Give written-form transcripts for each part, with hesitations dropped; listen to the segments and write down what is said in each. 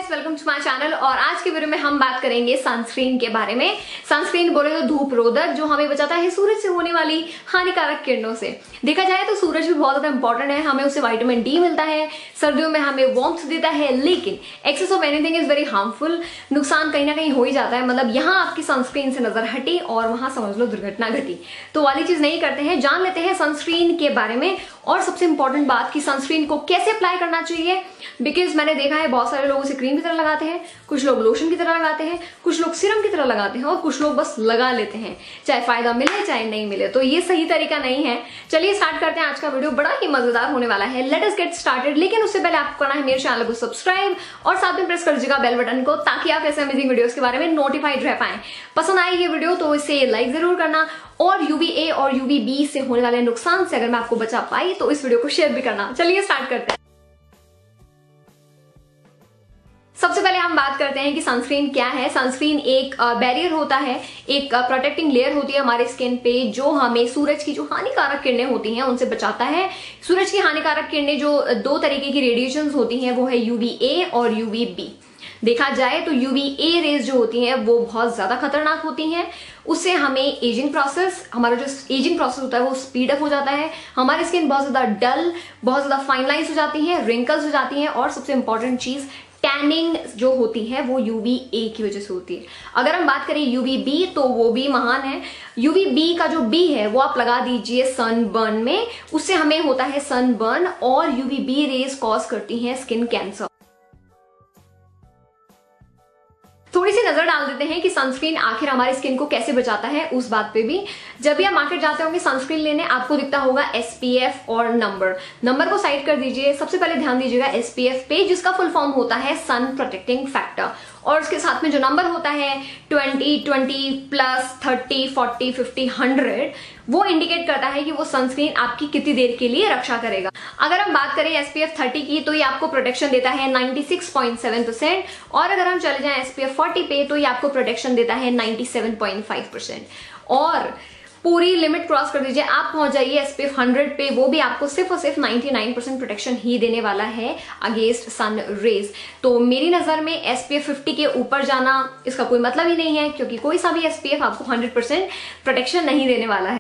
Guys, welcome to my channel. और आज के वीडियो में हम बात करेंगे सनस्क्रीन के बारे में। सनस्क्रीन बोले तो धूप रोधक, जो हमें बचाता है सूरज से होने वाली हानिकारक किरणों से। देखा जाए तो सूरज भी बहुत ज्यादा इंपॉर्टेंट है, हमें उससे विटामिन डी मिलता है, सर्दियों में हमें वार्मथ देता है, लेकिन excess of anything is very harmful. नुकसान कहीं ना कहीं हो ही जाता है। मतलब यहाँ आपकी सनस्क्रीन से नजर हटी और वहां समझ लो दुर्घटना घटी, तो वाली चीज नहीं करते हैं। जान लेते हैं सनस्क्रीन के बारे में, और सबसे इंपॉर्टेंट बात कि सनस्क्रीन को कैसे अप्लाई करना चाहिए। बिकॉज मैंने देखा है बहुत सारे लोग उसे क्रीम की तरह लगाते हैं, कुछ लोग लोशन की तरह लगाते हैं, कुछ लोग सीरम की तरह लगाते हैं, और कुछ लोग बस लगा लेते हैं, चाहे फायदा मिले चाहे नहीं मिले। तो ये सही तरीका नहीं है। चलिए स्टार्ट करते हैं आज का वीडियो, बड़ा ही मजेदार होने वाला है। Let us get started. लेकिन उससे पहले आपको करना है मेरे चैनल को सब्सक्राइब और साथ में प्रेस कर दीजिएगा बेल बटन को, ताकि आप ऐसे अमेजिंग वीडियोस के बारे में नोटिफाइड रह पाएं। पसंद आई ये वीडियो तो इसे लाइक जरूर करना, और UVA और UVB से होने वाले नुकसान से अगर मैं आपको बचा पाई तो इस वीडियो को शेयर भी करना। चलिए स्टार्ट करते हैं। सबसे पहले हम बात करते हैं कि सनस्क्रीन क्या है। सनस्क्रीन एक बैरियर होता है, एक प्रोटेक्टिंग लेयर होती है हमारे स्किन पे, जो हमें सूरज की जो हानिकारक किरणें होती हैं उनसे बचाता है। सूरज की हानिकारक किरणें जो दो तरीके की रेडिएशंस होती हैं वो है UVA और UVB। देखा जाए तो UVA रेज जो होती हैं वो बहुत ज्यादा खतरनाक होती हैं। उससे हमें एजिंग प्रोसेस, हमारा जो एजिंग प्रोसेस होता है वो स्पीड अप हो जाता है। हमारी स्किन बहुत ज्यादा डल, बहुत ज्यादा फाइन लाइंस हो जाती है, रिंकल्स हो जाती हैं, और सबसे इंपॉर्टेंट चीज टैनिंग जो होती है वो UVA की वजह से होती है। अगर हम बात करें UVB तो वो भी महान है। UVB का जो B है वो आप लगा दीजिए सनबर्न में, उससे हमें होता है सनबर्न, और UVB रेज कॉज करती हैं स्किन कैंसर। थोड़ी सी नजर डाल देते हैं कि सनस्क्रीन आखिर हमारी स्किन को कैसे बचाता है, उस बात पे भी। जब भी आप मार्केट जाते होंगे सनस्क्रीन लेने, आपको दिखता होगा SPF और नंबर को साइड कर दीजिए। सबसे पहले ध्यान दीजिएगा SPF पे, जिसका फुल फॉर्म होता है सन प्रोटेक्टिंग फैक्टर, और उसके साथ में जो नंबर होता है 20, 20+, 30, 40, 50, 100, वो इंडिकेट करता है कि वो सनस्क्रीन आपकी कितनी देर के लिए रक्षा करेगा। अगर हम बात करें SPF 30 की तो ये आपको प्रोटेक्शन देता है 96.7%, और अगर हम चले जाएं SPF 40 पे तो ये आपको प्रोटेक्शन देता है 97.5%। और पूरी लिमिट क्रॉस कर दीजिए, आप पहुंच जाइए SPF 100 पे, वो भी आपको सिर्फ और सिर्फ 99% प्रोटेक्शन ही देने वाला है अगेंस्ट सन रेज। तो मेरी नजर में SPF 50 के ऊपर जाना इसका कोई मतलब ही नहीं है, क्योंकि कोई सा भी SPF आपको 100% प्रोटेक्शन नहीं देने वाला है।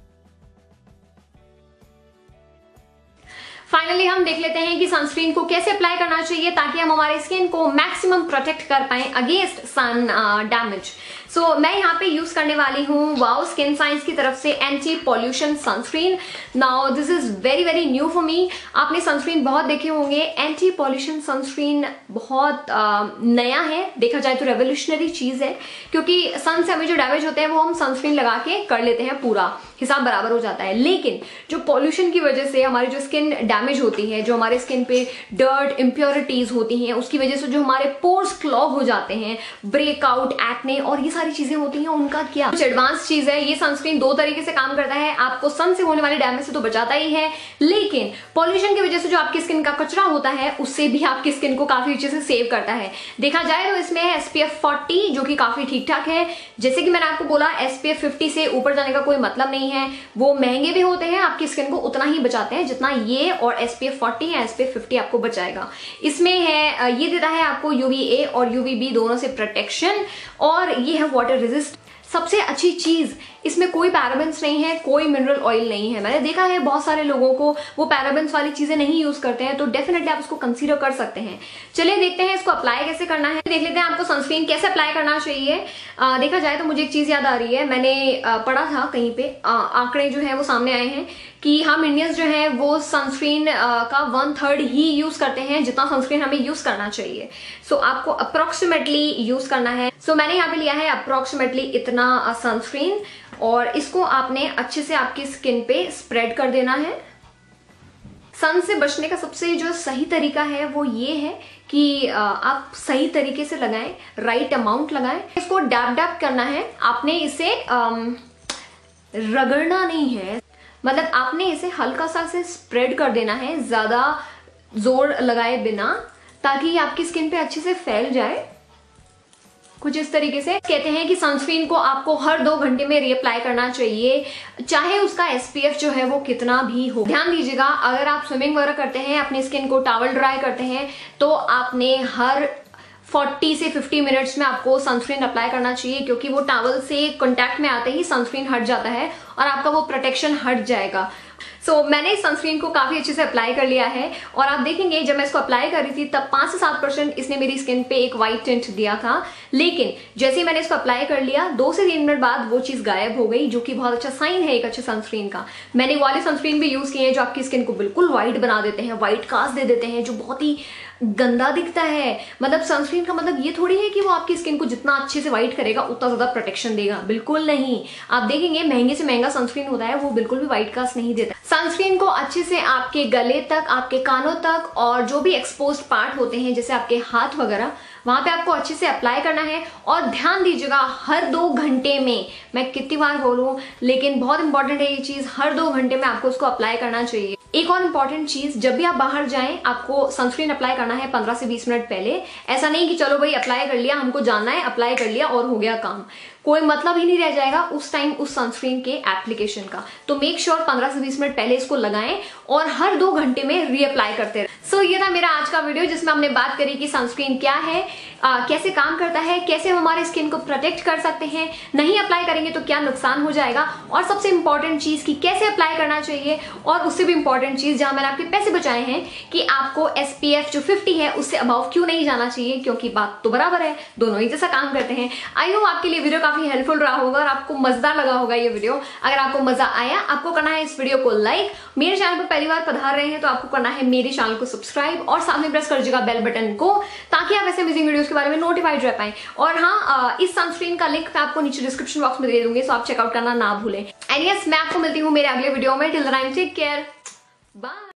फाइनली हम देख लेते हैं कि सनस्क्रीन को कैसे अप्लाई करना चाहिए ताकि हम हमारे स्किन को मैक्सिमम प्रोटेक्ट कर पाएं अगेंस्ट सन डैमेज। सो मैं यहाँ पे यूज करने वाली हूँ वाओ स्किन साइंस की तरफ से anti pollution sunscreen. Now this is very very new for me. आपने सनस्क्रीन बहुत देखे होंगे, एंटी पॉल्यूशन सनस्क्रीन बहुत नया है, देखा जाए तो रेवोल्यूशनरी चीज है, क्योंकि सन से हमें जो डैमेज होते हैं वो हम सनस्क्रीन लगा के कर लेते हैं, पूरा हिसाब बराबर हो जाता है। लेकिन जो पॉल्यूशन की वजह से हमारी जो स्किन डैमेज होती है, जो हमारे स्किन पे डर्ट इम्प्योरिटीज होती हैं, उसकी वजह से जो हमारे पोर्स क्लॉग हो जाते हैं, ब्रेकआउट, एक्ने और ये सारी चीजें होती हैं, उनका क्या कुछ एडवांस चीज है। ये सनस्क्रीन दो तरीके से काम करता है। आपको सन से होने वाले डैमेज से तो बचाता ही है, लेकिन पॉल्यूशन की वजह से जो आपकी स्किन का कचरा होता है उससे भी आपकी स्किन को काफी अच्छे से सेव करता है। देखा जाए तो इसमें है SPF 40 जो कि काफी ठीक ठाक है। जैसे कि मैंने आपको बोला SPF 50 से ऊपर जाने का कोई मतलब नहीं है, वो महंगे भी होते हैं, आपकी स्किन को उतना ही बचाते हैं जितना ये और SPF 40 या SPF 50 आपको बचाएगा। इसमें है ये देता है आपको UVA और UVB दोनों से प्रोटेक्शन, और ये है वाटर रेजिस्ट। सबसे अच्छी चीज इसमें कोई पैराबेंस नहीं है, कोई मिनरल ऑयल नहीं है। मैंने देखा है बहुत सारे लोगों को वो पैराबेंस वाली चीजें नहीं यूज करते हैं, तो डेफिनेटली आप इसको कंसीडर कर सकते हैं। चलिए देखते हैं इसको अप्लाई कैसे करना है। देख लेते हैं आपको सनस्क्रीन कैसे अप्लाई करना चाहिए। देखा जाए तो मुझे एक चीज याद आ रही है, मैंने पढ़ा था कहीं पे, आंकड़े जो है वो सामने आए हैं कि हम इंडियंस जो है वो सनस्क्रीन का 1/3 ही यूज करते हैं जितना सनस्क्रीन हमें यूज करना चाहिए। सो आपको अप्रोक्सीमेटली यूज करना है। सो मैंने यहाँ पे लिया है अप्रोक्सीमेटली इतना सनस्क्रीन, और इसको आपने अच्छे से आपकी स्किन पे स्प्रेड कर देना है। सन से बचने का सबसे जो सही तरीका है वो ये है कि आप सही तरीके से लगाएं, राइट अमाउंट लगाएं। इसको डैब डैब करना है, आपने इसे रगड़ना नहीं है, मतलब आपने इसे हल्का सा से स्प्रेड कर देना है, ज्यादा जोर लगाए बिना, ताकि आपकी स्किन पे अच्छे से फैल जाए। कुछ इस तरीके से कहते हैं कि सनस्क्रीन को आपको हर 2 घंटे में रीअप्लाई करना चाहिए, चाहे उसका SPF जो है वो कितना भी हो। ध्यान दीजिएगा, अगर आप स्विमिंग वगैरह करते हैं, अपनी स्किन को टॉवल ड्राई करते हैं, तो आपने हर 40 से 50 मिनट्स में आपको सनस्क्रीन अप्लाई करना चाहिए, क्योंकि वो टॉवल से कांटेक्ट में आते ही सनस्क्रीन हट जाता है और आपका वो प्रोटेक्शन हट जाएगा। सो मैंने इस सनस्क्रीन को काफी अच्छे से अप्लाई कर लिया है और आप देखेंगे जब मैं इसको अप्लाई कर रही थी तब 5 से 7% इसने मेरी स्किन पे एक वाइट टिंट दिया था, लेकिन जैसे ही मैंने इसको अप्लाई कर लिया 2 से 3 मिनट बाद वो चीज गायब हो गई, जो कि बहुत अच्छा साइन है एक अच्छे सनस्क्रीन का। मैंने वाले सनस्क्रीन भी यूज किए हैं जो आपकी स्किन को बिल्कुल व्हाइट बना देते हैं, व्हाइट कास्ट दे देते हैं, जो बहुत ही गंदा दिखता है। मतलब सनस्क्रीन का मतलब ये थोड़ी है कि वो आपकी स्किन को जितना अच्छे से व्हाइट करेगा उतना ज्यादा प्रोटेक्शन देगा, बिल्कुल नहीं। आप देखेंगे महंगे से महंगा सनस्क्रीन होता है वो बिल्कुल भी व्हाइट कास्ट नहीं देता। सनस्क्रीन को अच्छे से आपके गले तक, आपके कानों तक और जो भी एक्सपोज्ड पार्ट होते हैं जैसे आपके हाथ वगैरह, वहां पे आपको अच्छे से अप्लाई करना है। और ध्यान दीजिएगा हर 2 घंटे में, मैं कितनी बार बोलूं लेकिन बहुत इंपॉर्टेंट है ये चीज, हर 2 घंटे में आपको उसको अप्लाई करना चाहिए। एक और इम्पॉर्टेंट चीज, जब भी आप बाहर जाएं आपको सनस्क्रीन अप्लाई करना है 15 से 20 मिनट पहले। ऐसा नहीं कि चलो भाई अप्लाई कर लिया, हमको जानना है, अप्लाई कर लिया और हो गया काम, कोई मतलब ही नहीं रह जाएगा उस टाइम उस सनस्क्रीन के एप्लीकेशन का। तो मेक श्योर 15 से 20 मिनट पहले इसको लगाएं और हर 2 घंटे में रीअप्लाई करते रहे। सो ये था मेरा आज का वीडियो जिसमें हमने बात करी कि सनस्क्रीन क्या है, कैसे काम करता है, कैसे हम हमारे स्किन को प्रोटेक्ट कर सकते हैं, नहीं अप्लाई करेंगे तो क्या नुकसान हो जाएगा, और सबसे इंपॉर्टेंट चीज कि कैसे अप्लाई करना चाहिए, और उससे भी इंपॉर्टेंट चीज जहां मैंने आपके पैसे बचाए हैं कि आपको SPF जो 50 है उससे अबव क्यों नहीं जाना चाहिए, क्योंकि बात तो बराबर है, दोनों ही जैसा काम करते हैं। आई होप आपके लिए वीडियो काफी हेल्पफुल रहा होगा और आपको मजेदार लगा होगा ये वीडियो। अगर आपको मजा आया, आपको करना है इस वीडियो को लाइक, मेरे चैनल पर पहली बार पधार रहे हैं तो आपको करना है मेरे चैनल को सब्सक्राइब और साथ में प्रेस कर दीजिएगा बेल बटन को, ताकि आप ऐसे अमेजिंग वीडियोस के बारे में नोटिफाइड रह पाएं। और हाँ, इस सनस्क्रीन का लिंक मैं आपको नीचे डिस्क्रिप्शन बॉक्स में दे दूंगी, सो आप चेकआउट करना ना भूलें। एंड यस, मैं आपको मिलती हूँ मेरे अगले वीडियो में। Till the time take care, bye.